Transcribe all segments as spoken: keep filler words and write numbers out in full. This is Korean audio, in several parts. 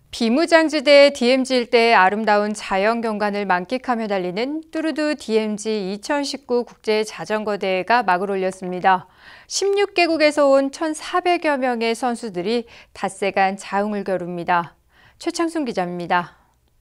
비무장지대 디엠지 일대의 아름다운 자연 경관을 만끽하며 달리는 뚜르드 디엠지 이천십구 국제자전거대회가 막을 올렸습니다. 십육 개국에서 온 천사백여 명의 선수들이 닷새간 자웅을 겨룹니다. 최창순 기자입니다.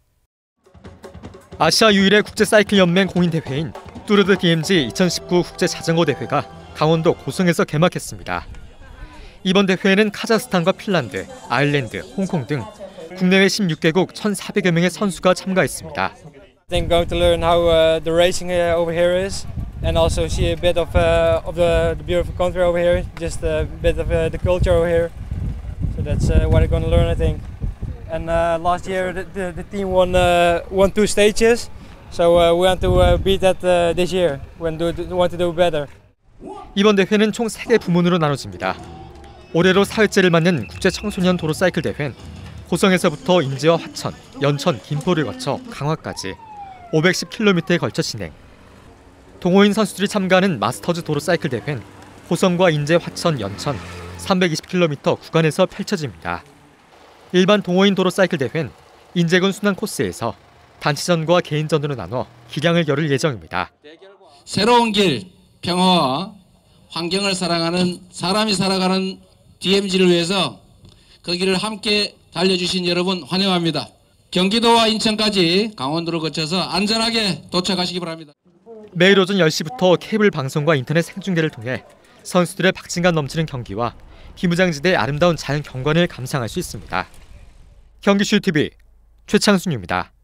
아시아 유일의 국제사이클연맹 공인대회인 뚜르드 디엠지 이천십구 국제자전거대회가 강원도 고성에서 개막했습니다. 이번 대회에는 카자흐스탄과 핀란드, 아일랜드, 홍콩 등 국내외 십육 개국 천사백여 명의 선수가 참가했습니다. I think going to learn how uh, the racing over here is, and also see a bit of uh, of the, the beautiful country over here, just a bit of uh, the culture over here. So that's uh, what I'm going to learn, I think. And uh, last year the, the, the team won uh, won two stages, so uh, we want to uh, beat that uh, this year. We want to do, want to do better. 이번 대회는 총 세 개 부문으로 나눠집니다. 올해로 사 회째를 맞는 국제 청소년 도로 사이클 대회는 고성에서부터 인제와 화천, 연천, 김포를 거쳐 강화까지 오백십 킬로미터에 걸쳐 진행. 동호인 선수들이 참가하는 마스터즈 도로 사이클 대회는 고성과 인제, 화천, 연천 삼백이십 킬로미터 구간에서 펼쳐집니다. 일반 동호인 도로 사이클 대회는 인제군 순환 코스에서 단체전과 개인전으로 나눠 기량을 겨룰 예정입니다. 새로운 길, 평화와 환경을 사랑하는 사람이 살아가는 디엠지를 위해서 그 길을 함께 달려주신 여러분 환영합니다. 경기도와 인천까지 강원도를 거쳐서 안전하게 도착하시기 바랍니다. 매일 오전 열 시부터 케이블 방송과 인터넷 생중계를 통해 선수들의 박진감 넘치는 경기와 비무장지대의 아름다운 자연 경관을 감상할 수 있습니다. 경기슈 티비 최창순입니다.